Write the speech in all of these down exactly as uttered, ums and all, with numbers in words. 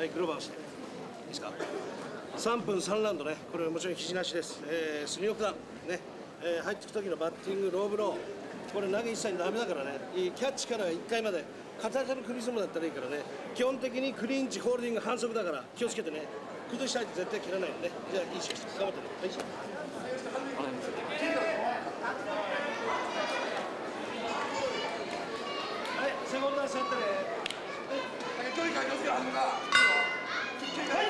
はい、グローバーをして。いいですか。さんぷんさんラウンドね、これはもちろん肘なしです。えー、スニークダウン、ね、えー、入ってく時のバッティング、ローブロー、これ投げ一切ダメだからね、キャッチからいっかいまで、片手の首相撲だったらいいからね、基本的にクリンチ、ホールディング、反則だから気をつけてね、崩したいと絶対切らないよね。じゃあ、いいし、頑張ってね。はい。はい、セコンド足やってね。 距離感気をつけろ、はずが。はい。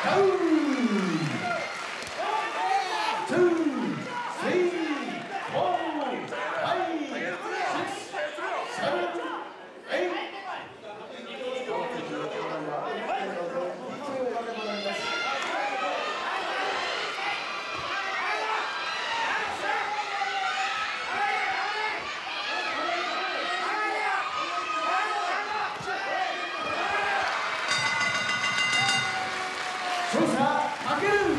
勝者かける